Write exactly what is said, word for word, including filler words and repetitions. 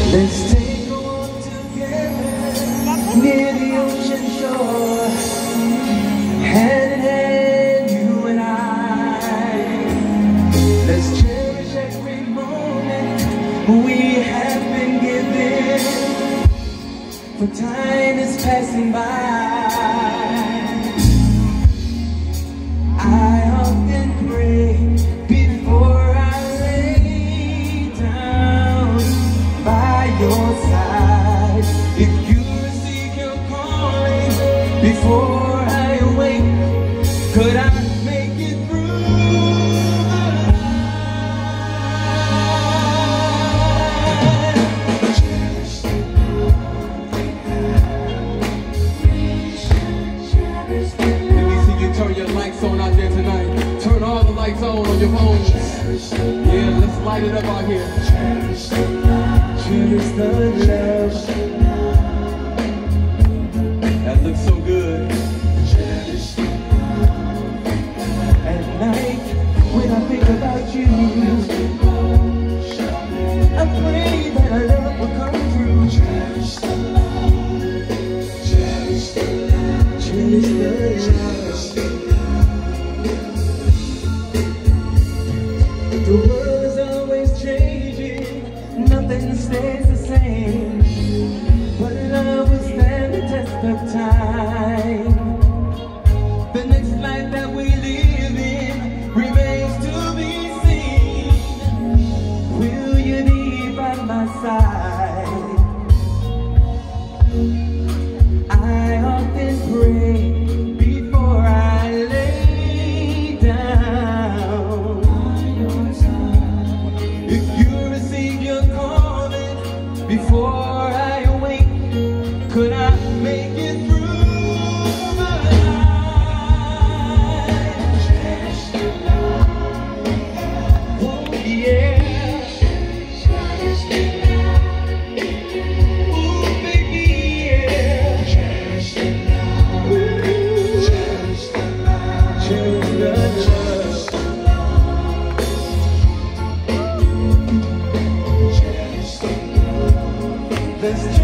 Let's take a walk together near the ocean shore, hand in hand, you and I. Let's cherish every moment we have been given, for time is passing by. I often pray before I lay down by your side. If you receive your calling before I awake, could I make it through the night? Cherish the love we have. We should cherish the love. Let me see you turn your lights on out there tonight. Turn all the lights on on your phones. Yeah, let's light it up out here. Cherish the love. Cherish the love. That looks so good. Cherish the love. At night, when I think about you, I pray that our love will come through. Cherish the love. Cherish the love. Cherish the love. The world is always changing, nothing stays the same, but love will stand the test of time. The next life that we live in remains to be seen. Will you be by my side? I often pray before I lay down. If you receive your calling before I awake, could I make it through the night? Cherish the love we have. Oh yeah. Cherish the love we have. Ooh baby yeah. Cherish the love. Ooh. Cherish the love. Cherish the love. Let's